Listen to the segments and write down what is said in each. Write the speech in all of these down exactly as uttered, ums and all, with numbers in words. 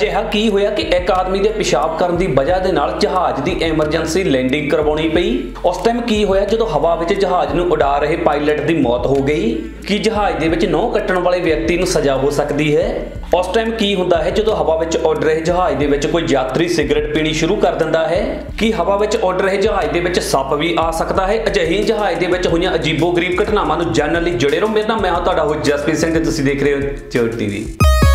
ਅਜਿਹਾ ਕੀ ਹੋਇਆ ਕਿ ਇੱਕ ਆਦਮੀ ਦੇ ਪਿਸ਼ਾਬ ਕਰਨ ਦੀ ਵਜ੍ਹਾ ਦੇ ਨਾਲ ਜਹਾਜ਼ ਦੀ ਐਮਰਜੈਂਸੀ ਲੈਂਡਿੰਗ ਕਰਵਾਉਣੀ ਪਈ। ਉਸ ਟਾਈਮ ਕੀ ਹੋਇਆ ਜਦੋਂ ਹਵਾ ਵਿੱਚ ਜਹਾਜ਼ ਨੂੰ ਉਡਾ ਰਹੇ ਪਾਇਲਟ ਦੀ ਮੌਤ ਹੋ ਗਈ। ਕੀ ਜਹਾਜ਼ ਦੇ ਵਿੱਚ ਨਹੁੰ ਕੱਟਣ ਵਾਲੇ ਵਿਅਕਤੀ ਨੂੰ ਸਜ਼ਾ ਹੋ ਸਕਦੀ ਹੈ? ਉਸ ਟਾਈਮ ਕੀ ਹੁੰਦਾ ਹੈ ਜਦੋਂ ਹਵਾ ਵਿੱਚ ਉੱਡ ਰਹੇ ਜਹਾਜ਼ ਦੇ ਵਿੱਚ ਕੋਈ ਯਾਤਰੀ ਸਿਗਰਟ ਪੀਣੀ ਸ਼ੁਰੂ ਕਰ ਦਿੰਦਾ ਹੈ? ਕੀ ਹਵਾ ਵਿੱਚ ਉੱਡ ਰਹੇ ਜਹਾਜ਼ ਦੇ ਵਿੱਚ ਸੱਪ ਵੀ ਆ ਸਕਦਾ ਹੈ? ਅਜਿਹੀ ਜਹਾਜ਼ ਦੇ ਵਿੱਚ ਹੋਈਆਂ ਅਜੀਬੋ-ਗਰੀਬ ਘਟਨਾਵਾਂ ਨੂੰ ਜਾਣਨ ਲਈ ਜੁੜੇ ਰਹੋ। ਮੇਰਾ ਨਾਮ ਮੈਂ ਹਾਂ ਤੁਹਾਡਾ ਹੋਸਟ ਜਸਪ੍ਰੀਤ ਸਿੰਘ ਤੇ ਤੁਸੀਂ ਦੇਖ ਰਹੇ ਹੋ ਚਿਊਟ ਟੀਵੀ।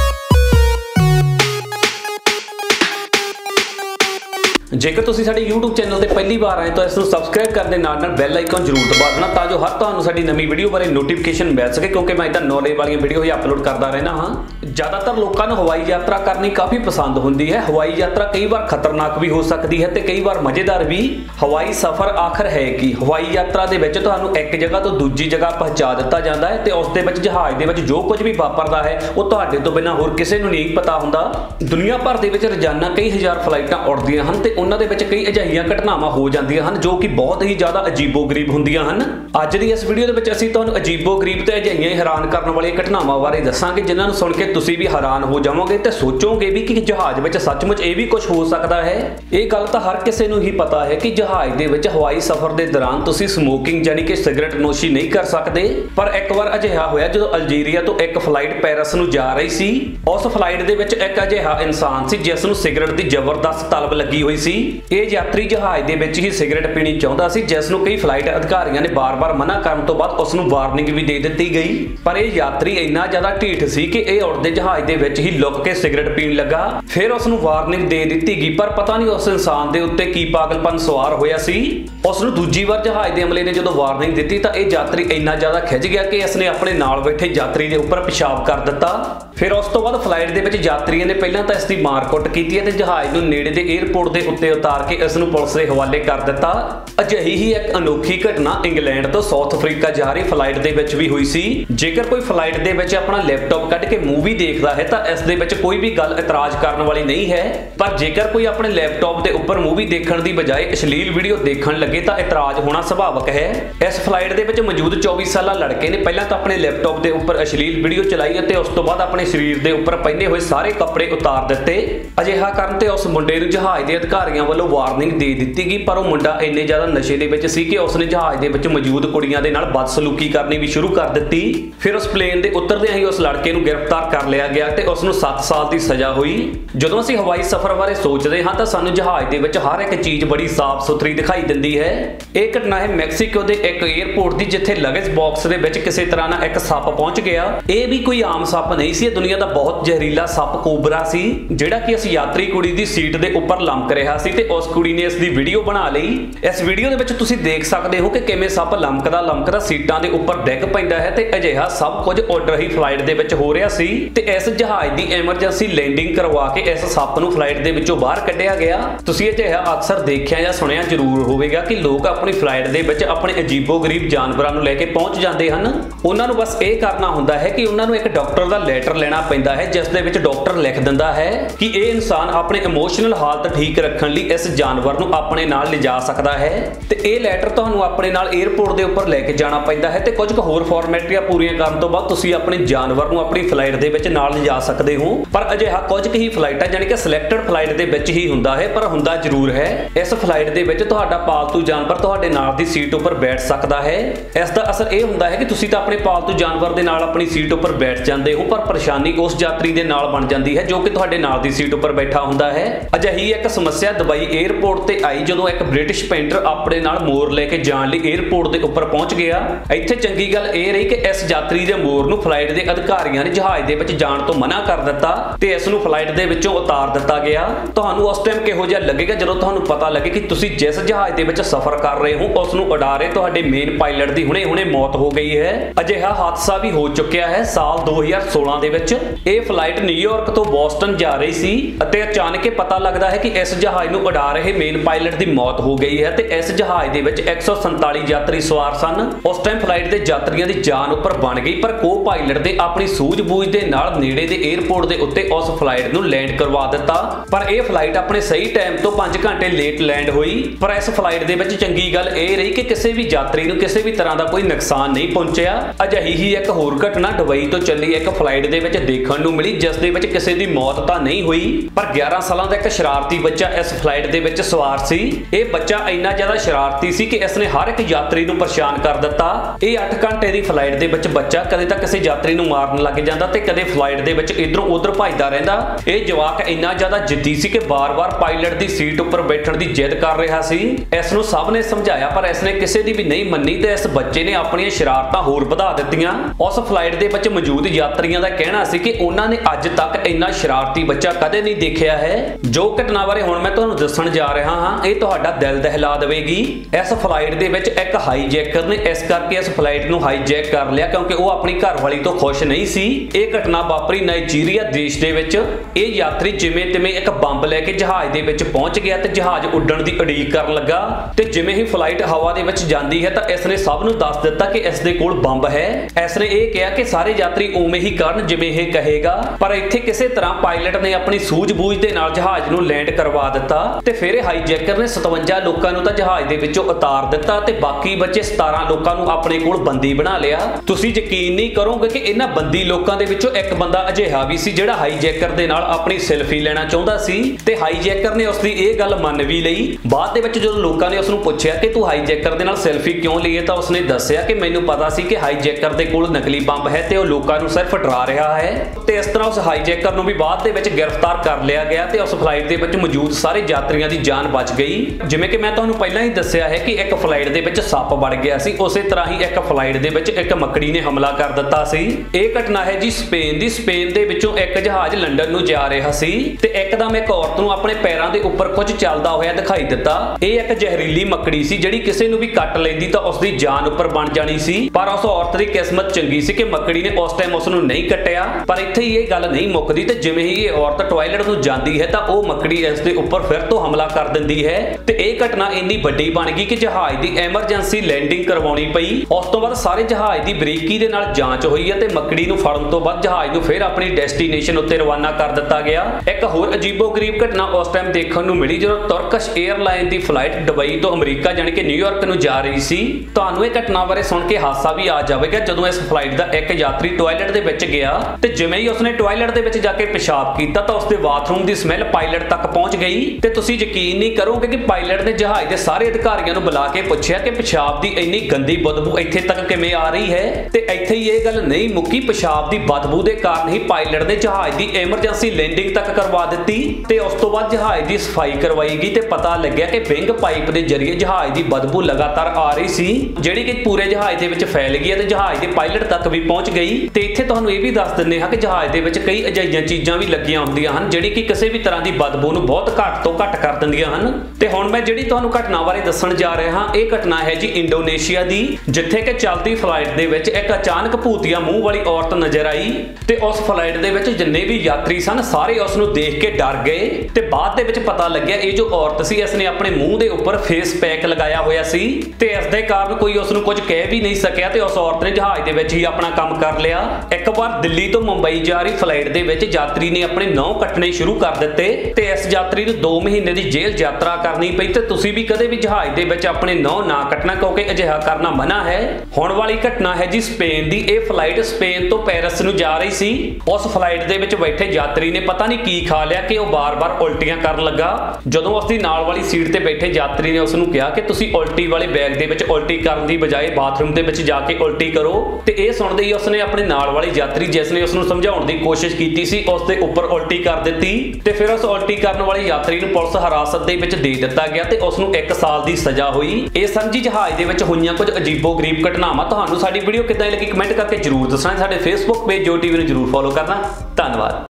ਜੇਕਰ ਤੁਸੀਂ ਸਾਡੇ YouTube ਚੈਨਲ ਤੇ ਪਹਿਲੀ ਵਾਰ ਆਏ ਤਾਂ ਇਸ ਨੂੰ ਸਬਸਕ੍ਰਾਈਬ ਕਰਨ ਦੇ ਨਾਲ ਨਾਲ ਬੈਲ ਆਈਕਨ ਜ਼ਰੂਰ ਦਬਾ ਦੇਣਾ ਤਾਂ ਜੋ ਹਰ ਤੁਹਾਨੂੰ ਸਾਡੀ ਨਵੀਂ ਵੀਡੀਓ ਬਾਰੇ ਨੋਟੀਫਿਕੇਸ਼ਨ ਮਿਲ ਸਕੇ, ਕਿਉਂਕਿ ਮੈਂ ਇਦਾਂ ਨੌਲੇਜ ਵਾਲੀਆਂ ਵੀਡੀਓ ਹੀ ਅਪਲੋਡ ਕਰਦਾ ਰਹਿਣਾ ਹਾਂ। ਜ਼ਿਆਦਾਤਰ ਲੋਕਾਂ ਨੂੰ ਹਵਾਈ ਯਾਤਰਾ ਕਰਨੀ ਕਾਫੀ ਪਸੰਦ ਹੁੰਦੀ ਹੈ। ਹਵਾਈ ਯਾਤਰਾ ਕਈ ਵਾਰ ਖਤਰਨਾਕ ਵੀ ਹੋ ਸਕਦੀ ਹੈ ਤੇ ਕਈ ਵਾਰ ਮਜ਼ੇਦਾਰ ਵੀ। ਹਵਾਈ ਸਫ਼ਰ ਆਖਰ ਹੈ ਕਿ ਹਵਾਈ ਯਾਤਰਾ ਦੇ ਵਿੱਚ ਤੁਹਾਨੂੰ ਇੱਕ ਜਗ੍ਹਾ ਤੋਂ ਦੂਜੀ ਜਗ੍ਹਾ ਪਹੁੰਚਾ ਦਿੱਤਾ ਜਾਂਦਾ ਹੈ ਤੇ ਉਸ ਦੇ ਵਿੱਚ ਜਹਾਜ਼ ਦੇ ਵਿੱਚ ਜੋ ਕੁਝ ਵੀ ਵਾਪਰਦਾ ਹੈ ਉਹ ਤੁਹਾਡੇ ਤੋਂ ਬਿਨਾਂ ਹੋਰ ਕਿਸੇ ਨੂੰ ਨਹੀਂ ਪਤਾ ਹੁੰਦਾ। ਦੁਨੀਆ ਭਰ ਦੇ ਵਿੱਚ ਰੋਜ਼ਾਨਾ ਕਈ ਹਜ਼ਾਰ ਫਲਾਈਟਾਂ ਉੱਡਦੀਆਂ ਹਨ ਤੇ ਉਹਨਾਂ ਦੇ ਵਿੱਚ ਕਈ ਅਜਿਹੀਆਂ ਘਟਨਾਵਾਂ ਹੋ ਜਾਂਦੀਆਂ ਹਨ ਜੋ ਕਿ ਬਹੁਤ ਹੀ ਜ਼ਿਆਦਾ ਅਜੀਬੋ-ਗਰੀਬ ਹੁੰਦੀਆਂ ਹਨ। ਅੱਜ ਦੀ ਇਸ ਵੀਡੀਓ ਦੇ ਵਿੱਚ ਅਸੀਂ ਤੁਹਾਨੂੰ ਅਜੀਬੋ-ਗਰੀਬ ਤੇ ਅਜਿਹੀਆਂ ਹੈਰਾਨ ਕਰਨ ਵਾਲੀਆਂ ਘਟਨਾਵਾਂ ਬਾਰੇ ਦੱਸਾਂਗੇ ਜਿਨ੍ਹਾਂ ਨੂੰ ਸੁਣ ਕੇ ਤੁਸੀਂ ਵੀ ਹੈਰਾਨ ਹੋ ਜਾਵੋਗੇ ਤੇ ਸੋਚੋਗੇ ਵੀ ਕਿ ਜਹਾਜ਼ ਵਿੱਚ ਸੱਚਮੁੱਚ ਇਹ ਵੀ ਕੁਝ ਹੋ ਸਕਦਾ ਹੈ। ਇਹ ਗੱਲ ਤਾਂ ਹਰ ਕਿਸੇ ਨੂੰ ਹੀ ਪਤਾ ਹੈ ਕਿ ਜਹਾਜ਼ ਦੇ ਵਿੱਚ ਹਵਾਈ ਸਫ਼ਰ ਦੇ ਦੌਰਾਨ ਤੁਸੀਂ ਸਮੋਕਿੰਗ ਯਾਨੀ ਕਿ ਸਿਗਰਟ ਨੋਸ਼ੀ ਨਹੀਂ ਕਰ ਸਕਦੇ। ਪਰ ਇੱਕ ਵਾਰ ਅਜਿਹਾ ਹੋਇਆ ਜਦੋਂ ਅਲਜੀਰੀਆ ਤੋਂ ਇੱਕ ਫਲਾਈਟ ਪੈਰਿਸ ਨੂੰ ਜਾ ਰਹੀ ਸੀ। ਉਸ ਫਲਾਈਟ ਦੇ ਵਿੱਚ ਇੱਕ ਅਜਿਹਾ ਇਨਸਾਨ ਸੀ ਜਿਸ ਨੂੰ ਸਿਗਰਟ ਦੀ ਜ਼ਬਰਦਸਤ ਤਲਬ ਲੱਗੀ ਹੋਈ ਸੀ। ਇਹ ਯਾਤਰੀ ਜਹਾਜ਼ ਦੇ ਵਿੱਚ ਹੀ ਸਿਗਰਟ ਪੀਣੀ ਚਾਹੁੰਦਾ ਸੀ, ਜਿਸ ਨੂੰ ਕਈ ਫਲਾਈਟ ਅਧਿਕਾਰੀਆਂ ਨੇ ਬਾਰ-ਬਾਰ ਮਨਾ ਕਰਨ ਤੋਂ ਬਾਅਦ ਉਸ ਨੂੰ ਵਾਰਨਿੰਗ ਵੀ ਦੇ ਦਿੱਤੀ ਗਈ। ਪਰ ਇਹ ਯਾਤਰੀ ਇੰਨਾ ਜ਼ਿਆਦਾ ਢੀਠ ਸੀ ਕਿ ਇਹ ਉੜਦੇ ਜਹਾਜ਼ ਦੇ ਵਿੱਚ ਹੀ ਲੁਕ ਕੇ ਸਿਗਰਟ ਪੀਣ ਲੱਗਾ। ਫਿਰ ਉਸ ਨੂੰ ਵਾਰਨਿੰਗ ਦੇ ਦਿੱਤੀ ਗਈ, ਪਰ ਪਤਾ ਨਹੀਂ ਉਸ ਇਨਸਾਨ ਦੇ ਉੱਤੇ ਕੀ ਪਾਗਲਪਨ ਸਵਾਰ ਹੋਇਆ ਸੀ। ਉਸ ਨੂੰ ਦੂਜੀ ਵਾਰ ਜਹਾਜ਼ ਦੇ ਅਮਲੇ ਨੇ ਜਦੋਂ ਵਾਰਨਿੰਗ ਦਿੱਤੀ ਤਾਂ ਇਹ ਯਾਤਰੀ ਇੰਨਾ ਜ਼ਿਆਦਾ ਖਿੱਚ ਗਿਆ ਕਿ ਇਸ ਨੇ ਆਪਣੇ ਨਾਲ ਬੈਠੇ ਯਾਤਰੀ ਦੇ ਉੱਪਰ ਪਿਸ਼ਾਬ ਕਰ ਦਿੱਤਾ। ਫਿਰ ਉਸ ਤੋਂ ਬਾਅਦ ਫਲਾਈਟ ਦੇ ਵਿੱਚ ਯਾਤਰੀਆਂ ਨੇ ਪਹਿਲਾਂ ਤਾਂ ਇਸ ਦੀ ਮਾਰਕੁੱਟ ਕੀਤੀ ਅਤੇ ਜਹਾਜ਼ ਨੂੰ ਨੇੜੇ ਦੇ 에ਅਰਪੋਰਟ ਦੇ ਉੱਤੇ ਉਤਾਰ ਕੇ ਇਸ ਨੂੰ ਪੁਲਿਸ ਦੇ ਹਵਾਲੇ ਕਰ ਦਿੱਤਾ। ਅਜਿਹੀ ਹੀ ਇੱਕ ਅਨੋਖੀ ਘਟਨਾ ਇੰਗਲੈਂਡ ਤੋਂ ਸਾਊਥ ਅਫਰੀਕਾ ਜਾ ਰਹੀ ਫਲਾਈਟ ਦੇ ਵਿੱਚ ਵੀ ਹੋਈ ਸੀ। ਜੇਕਰ ਕੋਈ ਫਲਾਈਟ ਦੇ ਵਿੱਚ ਆਪਣਾ ਲੈਪਟਾਪ ਕੱਢ ਕੇ ਮੂਵੀ ਦੇਖਦਾ ਹੈ ਤਾਂ ਇਸ ਦੇ ਵਿੱਚ ਕੋਈ ਵੀ ਗੱਲ ਇਤਰਾਜ਼ ਕਰਨ ਵਾਲੀ ਨਹੀਂ ਹੈ, ਪਰ ਜੇਕਰ ਕੋਈ ਆਪਣੇ ਲੈਪਟਾਪ ਦੇ ਉੱਪਰ ਮੂਵੀ ਦੇਖਣ ਦੀ ਬਜਾਏ ਅਸ਼ਲੀਲ ਵੀਡੀਓ ਦੇਖਣ ਲੱਗੇ ਤਾਂ ਇਤਰਾਜ਼ ਹੋਣਾ ਸੁਭਾਵਿਕ ਹੈ। ਇਸ ਫਲਾਈਟ ਦੇ ਵਿੱਚ ਮੌਜੂਦ ਚੌਵੀ ਸਾਲਾ ਲੜਕੇ ਨੇ ਪਹਿਲਾਂ ਤਾਂ ਆਪਣੇ ਲੈਪਟਾਪ ਦੇ ਉੱਪਰ ਅਸ਼ਲੀਲ ਵੀਡੀਓ ਚਲਾਈ ਅਤੇ ਉਸ ਤੋਂ ਬਾਅਦ ਆਪਣੇ ਸਰੀਰ ਦੇ ਉੱਪਰ ਪਹਿਨੇ ਹੋਏ ਸਾਰੇ ਕੱਪੜੇ ਉਤਾਰ ਦਿੱਤੇ। ਅਜਿਹਾ ਕਰਨ ਤੇ ਉਸ ਮੁੰਡੇ ਨੂੰ ਜਹਾਜ਼ ਦੇ ਅਧਿਕਾਰੀਆਂ ਵੱਲੋਂ ਵਾਰਨਿੰਗ ਦੇ ਦਿੱਤੀ ਗਈ, ਪਰ ਉਹ ਮੁੰਡਾ ਇੰਨੇ ਜ਼ਿਆਦਾ ਨਸ਼ੇ ਦੇ ਵਿੱਚ ਸੀ ਕਿ ਉਸਨੇ ਜਹਾਜ਼ ਦੇ ਵਿੱਚ ਮੌਜੂਦ ਕੁੜੀਆਂ ਦੇ ਨਾਲ ਬਦਸਲੂਕੀ ਕਰਨੀ ਵੀ ਸ਼ੁਰੂ ਕਰ ਦਿੱਤੀ। ਫਿਰ ਉਸ ਪਲੇਨ ਦੇ ਉਤਰਦਿਆਂ ਹੀ ਉਸ ਲੜਕੇ ਨੂੰ ਗ੍ਰਿਫਤਾਰ ਕਰ ਲਿਆ ਗਿਆ ਤੇ ਉਸ ਨੂੰ ਸੱਤ ਸਾਲ ਦੀ ਸਜ਼ਾ ਹੋਈ। ਜਦੋਂ ਅਸੀਂ ਹਵਾਈ ਸਫ਼ਰ ਬਾਰੇ ਸੋਚਦੇ ਹਾਂ ਤਾਂ ਸਾਨੂੰ ਜਹਾਜ਼ ਦੇ ਵਿੱਚ ਹਰ ਇੱਕ ਚੀਜ਼ ਬੜੀ ਸਾਫ਼ ਸੁਥਰੀ ਦਿਖਾਈ ਦਿੰਦੀ ਹੈ। ਇਹ ਘਟਨਾ ਹੈ ਮੈਕਸੀਕੋ ਦੇ ਇੱਕ 에ਅਰਪੋਰਟ ਦੀ, ਜਿੱਥੇ ਲਗੇਜ ਬਾਕਸ ਦੇ ਵਿੱਚ ਕਿਸੇ ਤਰ੍ਹਾਂ ਨਾਲ ਇੱਕ ਸੱਪ ਪਹੁੰਚ ਗਿਆ। ਇਹ ਵੀ ਕੋਈ ਆਮ ਸੱਪ ਨਹੀਂ ਸੀ, ਇਹ ਦੁਨੀਆ ਦਾ ਬਹੁਤ ਜ਼ਹਿਰੀਲਾ ਸੱਪ ਕੋਬਰਾ ਸੀ, ਜਿਹੜਾ ਕਿ ਇਸ ਯਾਤਰੀ ਕੁੜੀ ਦੀ ਸੀਟ ਦੇ ਉੱਪਰ ਲੰਮਕ ਰਿਹਾ ਸੀ ਤੇ ਉਸ ਕੁੜੀ ਨੇ ਇਸ ਦੀ ਵੀਡੀਓ ਬਣਾ ਲਈ। ਇਸ ਵੀਡੀਓ ਦੇ ਵਿੱਚ ਤੁਸੀਂ ਦੇਖ ਸਕਦੇ ਹੋ ਕਿ ਕਿਵੇਂ ਸੱਪ ਲੰਮਕਦਾ ਲੰਮਕਦਾ ਸੀਟਾਂ ਦੇ ਉੱਪਰ ਡਿੱਗ ਪੈਂਦਾ ਹੈ ਤੇ ਅਜਿਹਾ ਸਭ ਕੁਝ ਉੱਡ ਰਹੀ ਫਲਾਈਟ ਦੇ ਵਿੱਚ ਹੋ ਰਿਹਾ ਸੀ ਤੇ ਇਸ ਜਹਾਜ਼ ਦੀ ਐਮਰਜੈਂਸੀ ਲੈਂਡਿੰਗ ਕਰਵਾ ਕੇ ਇਸ ਸੱਪ ਨੂੰ ਫਲਾਈਟ ਦੇ ਵਿੱਚੋਂ ਬਾਹਰ ਕੱਢਿਆ ਗਿਆ। ਤੁਸੀਂ ਅਜਿਹਾ ਅਕਸਰ ਦੇਖਿਆ ਜਾਂ ਸੁਣਿਆ ਜ਼ਰੂਰ ਹੋਵੇਗਾ ਕਿ ਲੋਕ ਆਪਣੀ ਫਲਾਈਟ ਦੇ ਵਿੱਚ ਆਪਣੇ ਅਜੀਬੋ-ਗਰੀਬ ਜਾਨਵਰਾਂ ਨੂੰ ਲੈ ਕੇ ਪਹੁੰਚ ਜਾਂਦੇ ਹਨ। ਉਹਨਾਂ ਨੂੰ ਬਸ ਇਹ ਕਰਨਾ ਹੁੰਦਾ ਹੈ ਕਿ ਉਹਨਾਂ ਨੂੰ ਇੱਕ ਡਾਕਟਰ ਦਾ ਲੈਟਰ ਲੈਣਾ ਪੈਂਦਾ ਹੈ, ਜਿਸ ਦੇ ਵਿੱਚ ਡਾਕਟਰ ਲਿਖ ਦਿੰਦਾ ਹੈ ਕਿ ਇਹ ਇਨਸਾਨ ਆਪਣੇ ਇਮੋਸ਼ਨਲ ਹਾਲਤ ਠੀਕ ਰੱਖਣ ਲਈ ਇਸ ਜਾਨਵਰ ਨੂੰ ਆਪਣੇ ਨਾਲ ਲਿਜਾ ਸਕਦਾ ਹੈ ਤੇ ਇਹ ਲੈਟਰ ਤੁਹਾਨੂੰ ਆਪਣੇ ਨਾਲ 에ਅਰਪੋਰਟ ਦੇ ਉੱਪਰ ਲੈ ਕੇ ਜਾਣਾ ਪੈਂਦਾ ਹੈ ਤੇ ਕੁਝ ਕੁ ਹੋਰ ਫਾਰਮੈਲਿਟੀਆਂ ਪੂਰੀਆਂ ਕਰਨ ਤੋਂ ਬਾਅਦ ਤੁਸੀਂ ਆਪਣੇ ਜਾਨਵਰ ਨੂੰ ਆਪਣੀ ਫਲਾਈਟ ਦੇ ਵਿੱਚ ਨਾਲ ਲਿਜਾ ਸਕਦੇ ਹੋ। ਪਰ ਅਜਿਹਾ ਕੁਝ ਕੁ ਹੀ ਫਲਾਈਟਾਂ ਯਾਨੀ ਕਿ ਸਿਲੈਕਟਡ ਫਲਾਈਟ ਦੇ ਵਿੱਚ ਹੀ ਹੁੰਦਾ ਹੈ, ਪਰ ਹੁੰਦਾ ਜ਼ਰੂਰ ਹੈ। ਇਸ ਫਲਾਈਟ ਦੇ ਵਿੱਚ ਤੁਹਾਡਾ ਪਾਲਤੂ ਜਾਨਵਰ ਤੁਹਾਡੇ ਨਾਲ ਦੀ ਸੀਟ ਉੱਪਰ ਬੈਠ ਸਕਦਾ ਹੈ। ਇਸ ਦਾ ਅਸਰ ਇਹ ਹੁੰਦਾ ਹੈ ਕਿ ਤੁਸੀਂ ਤਾਂ ਆਪਣੇ ਪਾਲਤੂ ਜਾਨਵਰ ਦੇ ਨਾਲ ਆਪਣੀ ਸੀਟ ਉੱਪਰ ਬੈਠ ਜਾਂਦੇ ਹੋ, ਪਰ ਪਰੇਸ਼ਾਨੀ ਉਸ ਯਾਤਰੀ ਦੇ ਨਾਲ ਬਣ ਜਾਂਦੀ ਹੈ ਜੋ ਕਿ ਤੁਹਾਡੇ ਨਾਲ ਦੀ ਸੀਟ ਉੱਪਰ ਬੈਠਾ ਹੁੰਦਾ ਹੈ। ਅਜਿਹੀ ਇੱਕ ਸਮੱਸਿਆ ਦੁਬਈ 에ਅਰਪੋਰਟ ਤੇ ਆਈ ਜਦੋਂ ਇੱਕ ਬ੍ਰਿਟਿਸ਼ ਪੇਂਟਰ ਆਪਣੇ ਨਾਲ ਮੋਰ ਲੈ ਕੇ ਜਾਣ ਲਈ 에ਅਰਪੋਰਟ ਦੇ ਉੱਪਰ ਪਹੁੰਚ ਗਿਆ। ਇੱਥੇ ਚੰਗੀ ਗੱਲ ਇਹ ਰਹੀ ਕਿ ਇਸ ਯਾਤਰੀ ਦੇ ਮੋਰ ਨੂੰ ਫਲਾਈਟ ਦੇ ਅਧਿਕਾਰੀਆਂ ਨੇ ਜਹਾਜ਼ ਦੇ ਵਿੱਚ ਜਾਣ ਤੋਂ ਮਨਾ ਕਰ ਦਿੱਤਾ ਤੇ ਇਸ ਨੂੰ ਫਲਾਈਟ ਦੇ ਵਿੱਚੋਂ ਉਤਾਰ ਦਿੱਤਾ ਗਿਆ। ਤੁਹਾਨੂੰ ਉਸ ਟਾਈਮ ਕਿਹੋ ਜਿਹਾ ਲੱਗੇਗਾ ਜਦੋਂ ਤੁਹਾਨੂੰ ਪਤਾ ਲੱਗੇ ਕਿ ਤੁਸੀਂ ਜਿਸ ਜਹਾਜ਼ ਦੇ ਵਿੱਚ ਸਫ਼ਰ ਕਰ ਰਹੇ ਹੋ ਉਸ ਨੂੰ ਉਡਾ ਰਹੇ ਤੁਹਾਡੇ ਮੇਨ ਪਾਇਲਟ ਦੀ ਹੁਣੇ-ਹੁਣੇ ਮੌਤ ਹੋ ਗਈ ਹੈ। ਅਜਿਹਾ ਹਾਦਸਾ ਵੀ ਹੋ ਚੁੱਕਿਆ ਹੈ ਸਾਲ ਦੋ ਹਜ਼ਾਰ ਸੋਲਾਂ ਦੇ ਵਿੱਚ। ਇਹ ਫਲਾਈਟ ਨਿਊਯਾਰਕ ਤੋਂ ਬੋਸਟਨ ਜਾ ਰਹੀ ਸੀ ਅਤੇ ਅਚਾਨਕ ਇਹ ਪਤਾ ਲੱਗਦਾ ਹੈ ਕਿ ਇਸ ਜਹਾਜ਼ ਜਹਾਜ਼ ਨੂੰ ਉਡਾ ਰਹੇ ਮੇਨ ਪਾਇਲਟ ਦੀ ਮੌਤ ਹੋ ਗਈ ਹੈ ਤੇ ਇਸ ਜਹਾਜ਼ ਦੇ ਵਿੱਚ ਇੱਕ ਸੌ ਸੰਤਾਲੀ ਯਾਤਰੀ ਸਵਾਰ ਸਨ। ਉਸ ਟਾਈਮ ਫਲਾਈਟ ਦੇ ਯਾਤਰੀਆਂ ਦੀ ਜਾਨ ਉੱਪਰ ਬਣ ਗਈ, ਪਰ ਕੋ ਪਾਇਲਟ ਦੇ ਆਪਣੀ ਸੂਝ-ਬੂਝ ਦੇ ਨਾਲ ਨੇੜੇ ਦੇ 에ਅਰਪੋਰਟ ਦੇ ਉੱਤੇ ਉਸ ਫਲਾਈਟ ਨੂੰ ਲੈਂਡ ਕਰਵਾ ਦਿੱਤਾ। ਪਰ ਇਹ ਫਲਾਈਟ ਆਪਣੇ ਸਹੀ ਟਾਈਮ ਤੋਂ ਪੰਜ ਘੰਟੇ ਲੇਟ ਲੈਂਡ ਹੋਈ। ਪਰ ਇਸ ਫਲਾਈਟ ਦੇ ਵਿੱਚ ਚੰਗੀ ਗੱਲ ਇਹ ਰਹੀ ਕਿ ਕਿਸੇ ਵੀ ਯਾਤਰੀ ਨੂੰ ਕਿਸੇ ਵੀ ਤਰ੍ਹਾਂ ਦਾ ਕੋਈ ਨੁਕਸਾਨ ਨਹੀਂ ਪਹੁੰਚਿਆ। ਅਜਿਹੀ ਹੀ ਇੱਕ ਹੋਰ ਘਟਨਾ ਦੁਬਈ ਤੋਂ ਚੱਲੀ ਇੱਕ ਫਲਾਈਟ ਦੇ ਵਿੱਚ ਦੇਖਣ ਨੂੰ ਮਿਲੀ, ਜਿਸ ਦੇ ਵਿੱਚ ਕਿਸੇ ਦੀ ਮੌਤ ਤਾਂ ਨਹੀਂ ਹੋਈ, ਪਰ ਗਿਆਰਾਂ ਸਾਲਾਂ ਦਾ ਇੱਕ ਸ਼ਰਾਰਤੀ ਬੱਚਾ ਇਸ ਫਲਾਈਟ ਦੇ ਵਿੱਚ ਸਵਾਰ ਸੀ। ਇਹ ਬੱਚਾ ਇੰਨਾ ਜ਼ਿਆਦਾ ਸ਼ਰਾਰਤੀ ਸੀ ਕਿ ਇਸ ਨੇ ਹਰ ਇੱਕ ਯਾਤਰੀ ਨੂੰ ਪਰੇਸ਼ਾਨ ਕਰ ਦਿੱਤਾ। ਇਹ ਅੱਠ ਘੰਟੇ ਦੀ ਫਲਾਈਟ ਦੇ ਵਿੱਚ ਬੱਚਾ ਕਦੇ ਤਾਂ ਕਿਸੇ ਯਾਤਰੀ ਨੂੰ ਮਾਰਨ ਲੱਗ ਜਾਂਦਾ ਤੇ ਕਦੇ ਫਲਾਈਟ ਦੇ ਵਿੱਚ ਇਧਰੋਂ ਉਧਰ ਭੱਜਦਾ ਰਹਿੰਦਾ। ਇਹ ਜਵਾਕ ਇੰਨਾ ਜ਼ਿਆਦਾ ਜਿੱਦੀ ਸੀ ਕਿ ਬਾਰ-ਬਾਰ ਪਾਇਲਟ ਦੀ ਸੀਟ ਉੱਪਰ ਬੈਠਣ ਦੀ ਜਿੱਦ ਕਰ ਰਿਹਾ ਸੀ। ਇਸ ਨੂੰ ਸਭ ਨੇ ਸਮਝਾਇਆ ਪਰ ਇਸ ਨੇ ਕਿਸੇ ਦੀ ਵੀ ਨਹੀਂ ਮੰਨੀ ਤੇ ਇਸ ਬੱਚੇ ਨੇ ਆਪਣੀਆਂ ਸ਼ਰਾਰਤਾਂ ਹੋਰ ਵਧਾ ਦਿੱਤੀਆਂ। ਉਸ ਫਲਾਈਟ ਦੇ ਵਿੱਚ ਮੌਜੂਦ ਯਾਤਰੀਆਂ ਦਾ ਕਹਿਣਾ ਸੀ ਕਿ ਉਹਨਾਂ ਨੇ ਅੱਜ ਤੱਕ ਇੰਨਾ ਸ਼ਰਾਰਤੀ ਬੱਚਾ ਕਦੇ ਨਹੀਂ ਦੇਖਿਆ ਹੈ। ਜੋ ਘਟਨਾ ਬਾਰੇ ਹੁਣ ਮੈਂ ਤੁਹਾਨੂੰ ਦੱਸਣ ਜਾ ਰਿਹਾ ਹਾਂ, ਇਹ ਤੁਹਾਡਾ ਦਿਲ ਦਹਿਲਾ ਦੇਵੇਗੀ। ਇਸ ਫਲਾਈਟ ਦੇ ਵਿੱਚ ਇੱਕ ਹਾਈਜੈਕਰ ਨੇ ਇਸ ਕਰਕੇ ਇਸ ਫਲਾਈਟ ਨੂੰ ਹਾਈਜੈਕ ਕਰ ਲਿਆ ਕਿਉਂਕਿ ਉਹ ਆਪਣੀ ਘਰਵਾਲੀ ਤੋਂ ਖੁਸ਼ ਨਹੀਂ ਸੀ। ਇਹ ਘਟਨਾ ਵਾਪਰੀ ਨਾਈਜੀਰੀਆ ਦੇਸ਼ ਦੇ ਵਿੱਚ। ਇਹ ਯਾਤਰੀ ਜਿਵੇਂ ਤਿਵੇਂ ਇੱਕ ਬੰਬ ਲੈ ਕੇ ਜਹਾਜ਼ ਦੇ ਵਿੱਚ ਪਹੁੰਚ ਗਿਆ ਤੇ ਜਹਾਜ਼ ਉੱਡਣ ਦੀ ਉਡੀਕ ਕਰਨ ਲੱਗਾ ਤੇ ਜਿਵੇਂ ਹੀ ਫਲਾਈਟ ਹਵਾ ਦੇ ਵਿੱਚ ਜਾਂਦੀ ਹੈ ਤਾਂ ਇਸ ਨੇ ਸਭ ਨੂੰ ਦੱਸ ਦਿੱਤਾ ਕਿ ਇਸ ਦੇ ਕੋਲ ਬੰਬ ਹੈ। ਇਸ ਨੇ ਇਹ ਕਿਹਾ ਕਿ ਸਾਰੇ ਯਾਤਰੀ ਉਵੇਂ ਹੀ ਕਰਨ ਜਿਵੇਂ ਇਹ ਕਹੇਗਾ, ਪਰ ਇੱਥੇ ਕਿਸੇ ਤਰ੍ਹਾਂ ਪਾਇਲਟ ਨੇ ਆਪਣੀ ਸੂਝ-ਬੂਝ ਦੇ ਨਾਲ ਜਹਾਜ਼ ਨੂੰ ਲੈਂਡ ਕਰਵਾ ਦਿੱਤਾ ਤੇ ਫਿਰ ਇਹ ਹਾਈਜੈਕਰ ਨੇ ਸਤਵੰਜਾ ਲੋਕਾਂ ਨੂੰ ਤਾਂ ਜਹਾਜ਼ ਦੇ ਵਿੱਚੋਂ ਉਤਾਰ ਦਿੱਤਾ ਤੇ ਬਾਕੀ ਬਚੇ ਸਤਾਰਾਂ ਲੋਕਾਂ ਨੂੰ ਆਪਣੇ ਕੋਲ ਬੰਦੀ ਬਣਾ ਲਿਆ। ਤੁਸੀਂ ਯਕੀਨ ਨਹੀਂ ਕਰੋਗੇ ਕਿ ਇਹਨਾਂ ਬੰਦੀ ਲੋਕਾਂ ਦੇ ਵਿੱਚੋਂ ਇੱਕ ਬੰਦਾ ਅਜਿਹਾ ਵੀ ਸੀ ਜਿਹੜਾ ਹਾਈਜੈਕਰ ਦੇ ਨਾਲ ਆਪਣੀ ਸੈਲਫੀ ਲੈਣਾ ਚਾਹੁੰਦਾ ਸੀ ਤੇ ਹਾਈਜੈਕਰ ਨੇ ਉਸ ਦੀ ਇਹ ਗੱਲ ਮੰਨ ਵੀ ਲਈ। ਬਾਅਦ ਦੇ ਵਿੱਚ ਜਦੋਂ ਲੋਕਾਂ ਨੇ ਉਸ ਨੂੰ ਪੁੱਛਿਆ ਕਿ ਤੂੰ ਹਾਈਜੈਕਰ ਦੇ ਨਾਲ ਸੈਲਫੀ ਕਿਉਂ ਲਈ ਤਾਂ ਉਸਨੇ ਦੱਸਿਆ ਕਿ ਮੈਨੂੰ ਪਤਾ ਸੀ ਕਿ ਹਾਈਜੈਕਰ ਦੇ ਕੋਲ ਨਕਲੀ ਬੰਬ ਹੈ ਤੇ ਉਹ ਲੋਕਾਂ ਨੂੰ ਸਿਰਫ ਡਰਾ ਰਿਹਾ ਹੈ। ਤੇ ਇਸ ਤਰ੍ਹਾਂ ਉਸ ਹਾਈਜੈਕਰ ਨੂੰ ਵੀ ਬਾਅਦ ਦੇ ਵਿੱਚ ਗ੍ਰਿਫਤਾਰ ਕਰ ਲਿਆ ਗਿਆ ਤੇ ਉਸ ਫਲਾਈਟ ਦੇ ਵਿੱਚ ਮੌਜੂਦ ਸਾਰੇ ਯਾਤਰੀਆਂ ਦੀ ਜਾਨ ਬਚ ਗਈ। ਜਿਵੇਂ ਕਿ ਮੈਂ ਤੁਹਾਨੂੰ ਪਹਿਲਾਂ ਹੀ ਦੱਸਿਆ ਹੈ ਕਿ ਇੱਕ ਫਲਾਈਟ ਦੇ ਵਿੱਚ ਸੱਪ ਵੜ ਗਿਆ ਸੀ, ਉਸੇ ਤਰ੍ਹਾਂ ਹੀ ਇੱਕ ਫਲਾਈਟ ਦੇ ਵਿੱਚ ਇੱਕ ਮੱਕੜੀ ਨੇ ਹਮਲਾ ਕਰ ਦਿੱਤਾ ਸੀ। ਇਹ ਘਟਨਾ ਹੈ ਜੀ ਸਪੇਨ ਦੀ। ਸਪੇਨ ਦੇ ਵਿੱਚੋਂ ਇੱਕ ਜਹਾਜ਼ ਲੰਡਨ ਨੂੰ ਜਾ ਰਿਹਾ ਸੀ ਤੇ ਇੱਕਦਮ ਇੱਕ ਔਰਤ ਨੂੰ ਆਪਣੇ ਪੈਰਾਂ ਦੇ ਉੱਪਰ ਕੁਝ ਚੱਲਦਾ ਹੋਇਆ ਦਿਖਾਈ ਦਿੱਤਾ। ਇਹ ਇੱਕ ਜ਼ਹਿਰੀਲੀ ਮੱਕੜੀ ਸੀ ਜਿਹੜੀ ਕਿਸੇ ਨੂੰ ਵੀ ਕੱਟ ਲੈਂਦੀ ਤਾਂ ਉਸ ਦੀ ਜਾਨ ਉੱਪਰ ਬਣ ਜਾਣੀ ਸੀ, ਪਰ ਉਸ ਔਰਤ ਦੀ ਕਿਸਮਤ ਚੰਗੀ ਸੀ ਕਿ ਮੱਕੜੀ ਨੇ ਉਸ ਟਾਈਮ ਉਸ ਨੂੰ ਨਹੀਂ ਕੱਟਿਆ। ਪਰ ਇੱਥੇ ਹੀ ਇਹ ਗੱਲ ਨਹੀਂ ਮੁੱਕਦੀ ਤੇ ਜਿਵੇਂ ਹੀ ਇਹ ਔਰਤ ਟਾਇਲਟ ਨੂੰ ਜਾਂਦੀ ਹੈ ਤਾਂ ਉਹ ਮੱਕੜੀ ਇਸ ਦੇ ਉੱਪਰ ਫਿਰ ਤੋਂ ਹਮਲਾ ਕਰ ਦਿੰਦੀ ਹੈ ਤੇ ਇਹ ਘਟਨਾ ਇੰਨੀ ਵੱਡੀ ਬਣ ਗਈ ਕਿ ਜਹਾਜ਼ ਦੀ ਐਮਰਜੈਂਸੀ ਲੈਂਡਿੰਗ ਕਰਵਾਉਣੀ ਪਈ। ਉਸ ਤੋਂ ਬਾਅਦ ਸਾਰੇ ਜਹਾਜ਼ ਦੀ ਬਰੀਕੀ ਦੇ ਨਾਲ ਜਾਂਚ ਹੋਈ ਹੈ ਤੇ ਮੱਕੜੀ ਨੂੰ ਫੜਨ ਤੋਂ ਬਾਅਦ ਜਹਾਜ਼ ਨੂੰ ਫਿਰ ਆਪਣੀ ਡੈਸਟੀਨੇਸ਼ਨ ਉੱਤੇ ਰਵਾਨਾ ਕਰ ਦਿੱਤਾ ਗਿਆ। ਇੱਕ ਹੋਰ ਅਜੀਬੋ-ਗਰੀਬ ਘਟਨਾ ਉਸ ਟਾਈਮ ਦੇਖਣ ਨੂੰ ਮਿਲੀ ਜਦੋਂ ਤੁਰਕਿਸ਼ 에ਅਰਲਾਈਨ ਦੀ ਫਲਾਈਟ ਦੁਬਈ ਤੋਂ ਅਮਰੀਕਾ ਜਾਣੀ ਕਿ ਨਿਊਯਾਰਕ ਨੂੰ ਜਾ ਰਹੀ ਸੀ। ਤੁਹਾਨੂੰ ਇਹ ਘਟਨਾ ਬਾਰੇ ਸੁਣ ਕੇ ਹਾਸਾ ਵੀ ਆ ਜਾਵੇਗਾ ਜਦੋਂ ਇਸ ਫਲਾਈਟ ਦਾ ਇੱਕ ਯਾਤਰੀ ਟਾਇਲਟ ਦੇ ਵਿੱਚ ਗਿਆ ਤੇ ਜਿਵੇਂ ਹੀ ਉਸਨੇ ਟਾਇਲਟ ਦੇ ਵਿੱਚ ਜਾ ਕੇ ਪਿਸ਼ਾਬ ਕੀਤਾ ਤਾਂ ਉਸਦੇ ਬਾਥਰੂਮ ਦੀ ਸਮੈਲ ਪਾਇਲਟ ਤੱਕ ਪਹੁੰਚ ਗਈ ਤੇ ਤੁਸੀਂ ਯਕੀਨ ਨਹੀਂ ਕਰੋਗੇ ਕਿ ਪਾਇਲਟ ਨੇ ਜਹਾਜ਼ ਦੇ ਸਾਰੇ ਅਧਿਕਾਰੀਆਂ ਨੂੰ ਬੁਲਾ ਕੇ ਪੁੱਛਿਆ ਕਿ ਪਿਸ਼ਾਬ ਦੀ ਇੰਨੀ ਗੰਦੀ ਬਦਬੂ ਇੱਥੇ ਤੱਕ ਕਿਵੇਂ ਆ ਰਹੀ ਹੈ ਤੇ ਇੱਥੇ ਹੀ ਇਹ ਗੱਲ ਨਹੀਂ ਮੁੱਕੀ। ਪਿਸ਼ਾਬ ਦੀ ਬਦਬੂ ਦੇ ਕਾਰਨ ਹੀ ਪਾਇਲਟ ਨੇ ਜਹਾਜ਼ ਦੀ ਐਮਰਜੈਂਸੀ ਲੈਂਡਿੰਗ ਤੱਕ ਕਰਵਾ ਦਿੱਤੀ ਤੇ ਉਸ ਤੋਂ ਬਾਅਦ ਜਹਾਜ਼ ਦੀ ਸਫਾਈ ਕਰਵਾਈ ਗਈ ਤੇ ਪਤਾ ਲੱਗਿਆ ਕਿ ਵਿੰਗ ਪਾਈਪ ਦੇ ਜ਼ਰੀਏ ਜਹਾਜ਼ ਦੀ ਬਦਬੂ ਲਗਾਤਾਰ ਆ ਰਹੀ ਸੀ ਜਿਹੜੀ ਕਿ ਪੂਰੇ ਜਹਾਜ਼ ਦੇ ਵਿੱਚ ਫੈਲ ਗਈ ਤੇ ਜਹਾਜ਼ ਦੇ ਪਾਇਲਟ ਤੱਕ ਵੀ ਪਹੁੰਚ ਗਈ। ਤੇ ਇੱਥੇ ਤੁਹਾਨੂੰ ਇਹ ਵੀ ਦੱਸ ਦਿੰਦੇ ਹਾਂ ਕਿ ਜਹਾਜ਼ ਦੇ ਵਿੱਚ ਕਈ ਅਜਿਹੀਆਂ ਚੀਜ਼ਾਂ ਵੀ ਲੱਗੀਆਂ ਹੁੰਦੀਆਂ ਹਨ ਜਿਹੜੀ ਕਿ ਕਿਸੇ ਵੀ ਤਰ੍ਹਾਂ ਦੀ ਬਦਬੂ ਨੂੰ ਬਹੁਤ ਘੱਟ ਤੋਂ ਘੱਟ ਕਰ ਦਿੰਦੀਆਂ ਹਨ। ਤੇ ਹੁਣ ਮੈਂ ਜਿਹੜੀ ਤੁਹਾਨੂੰ ਘਟਨਾ ਬਾਰੇ ਦੱਸਣ ਜਾ ਰਿਹਾ ਹਾਂ ਇਹ ਘਟਨਾ ਹੈ ਜੀ ਇੰਡੋਨੇਸ਼ੀਆ ਦੀ, ਜਿੱਥੇ ਕਿ ਚੱਲਦੀ ਫਲਾਈਟ ਦੇ ਵਿੱਚ ਇੱਕ ਅਚਾਨਕ ਭੂਤੀਆ ਮੂੰਹ ਵਾਲੀ ਔਰਤ ਨਜ਼ਰ ਆਈ ਤੇ ਉਸ ਫਲਾਈਟ ਦੇ ਵਿੱਚ ਜਿੰਨੇ ਵੀ ਯਾਤਰੀ ਸਨ ਸਾਰੇ ਉਸ ਨੂੰ ਦੇਖ ਕੇ ਡਰ ਗਏ ਤੇ ਬਾਅਦ ਦੇ ਵਿੱਚ ਪਤਾ ਲੱਗਿਆ ਇਹ ਜੋ ਔਰਤ ਸੀ ਇਸ ਨੇ ਆਪਣੇ ਮੂੰਹ ਦੇ ਉੱਪਰ ਫੇਸ ਪੈਕ ਲਗਾਇਆ ਹੋਇਆ ਸੀ ਤੇ ਇਸ ਦੇ ਕਾਰਨ ਕੋਈ ਉਸ ਨੂੰ ਕੁਝ ਕਹਿ ਵੀ ਨਹੀਂ ਸਕਿਆ ਤੇ ਉਸ ਔਰਤ ਨੇ ਜਹਾਜ਼ ਦੇ ਵਿੱਚ ਹੀ ਆਪਣਾ ਕੰਮ ਕਰ ਲਿਆ। ਇੱਕ ਵਾਰ ਦਿੱਲੀ ਤੋਂ ਮੁੰਬਈ ਜਾ ਰਹੀ ਫਲਾਈਟ ਦੇ ਵਿੱਚ ਯਾਤਰੀ ਨੇ ਆਪਣੇ ਨਹੁੰ ਕੱਟਣੇ ਸ਼ੁਰੂ ਕਰ ਦਿੱਤੇ ਤੇ ਇਸ ਯਾਤਰੀ ਨੂੰ ਦੋ ਮਹੀਨੇ ਦੀ ਜੇਲ੍ਹ ਯਾਤਰਾ ਕਰਨੀ ਪਈ ਤੇ ਤੁਸੀਂ ਵੀ ਕਦੇ ਵੀ ਜਹਾਜ਼ ਦੇ ਵਿੱਚ ਆਪਣੇ ਨਹੁੰ ਨਾ ਕੱਟਣਾ ਕਿਉਂਕਿ ਅਜਿਹਾ ਕਰਨਾ ਮਨਾ ਹੈ। ਹੁਣ ਵਾਲੀ ਘਟਨਾ ਹੈ ਜੀ ਸਪੇਨ ਦੀ। ਇਹ ਫਲਾਈਟ ਸਪੇਨ ਤੋਂ ਪੈਰਿਸ ਨੂੰ ਜਾ ਰਹੀ ਸੀ। ਉਸ ਫਲਾਈਟ ਦੇ ਵਿੱਚ ਬੈਠੇ ਯਾਤਰੀ ਨੇ ਪਤਾ ਨਹੀਂ ਕੀ ਖਾ ਲਿਆ ਕਿ ਉਹ ਬਾਰ-ਬਾਰ ਉਲਟੀਆਂ ਕਰਨ ਲੱਗਾ। ਜਦੋਂ ਉਸ ਦੀ ਨਾਲ ਵਾਲੀ ਸੀਟ ਤੇ ਬੈਠੇ ਯਾਤਰੀ ਨੇ ਉਸ ਨੂੰ ਕਿਹਾ ਕਿ ਤੁਸੀਂ ਉਲਟੀ ਵਾਲੇ ਬੈਗ ਦੇ ਵਿੱਚ ਉਲਟੀ ਕਰਨ ਦੀ ਬਜਾਏ ਬਾਥਰੂਮ ਦੇ ਵਿੱਚ ਜਾ ਕੇ ਉਲਟੀ ਕਰੋ ਤੇ ਇਹ ਸੁਣਦੇ ਹੀ ਉਸਨੇ ਆਪਣੇ ਨਾਲ ਵਾਲੀ ਯਾਤਰੀ ਜਿਸ ਨੇ ਉਸ ਨੂੰ ਸਮਝਾਉਣ ਦੀ ਕੋਸ਼ਿਸ਼ ਕੀਤੀ ਸੀ ਉਸ ਦੇ ਉੱਪਰ ਉਲਟੀ ਕਰ ਦਿੱਤੀ ਤੇ ਫਿਰ ਉਸ ਉਲਟੀ ਕਰਨ ਵਾਲੇ ਯਾਤਰੀ ਨੂੰ ਪੁਲਿਸ ਹਿਰਾਸਤ ਦੇ ਵਿੱਚ ਦੇ ਦਿੱਤਾ ਗਿਆ ਤੇ ਉਸ ਨੂੰ ਇੱਕ ਸਾਲ ਦੀ ਸਜ਼ਾ ਹੋਈ। ਇਹ ਸੰਜੀ ਜਹਾਜ਼ ਦੇ ਵਿੱਚ ਹੋਈਆਂ ਕੁਝ ਅਜੀਬੋ-ਗਰੀਬ ਘਟਨਾਵਾਂ। ਤੁਹਾਨੂੰ ਸਾਡੀ ਵੀਡੀਓ ਕਿੱਦਾਂ ਲੱਗੀ ਕਮੈਂਟ ਕਰਕੇ ਜਰੂਰ ਦੱਸਣਾ। ਸਾਡੇ ਫੇਸਬੁੱਕ ਪੇਜ ਜੋ ਟੀਵੀ ਨੂੰ ਜਰੂਰ ਫੋਲੋ ਕਰਨਾ। ਧੰਨਵਾਦ।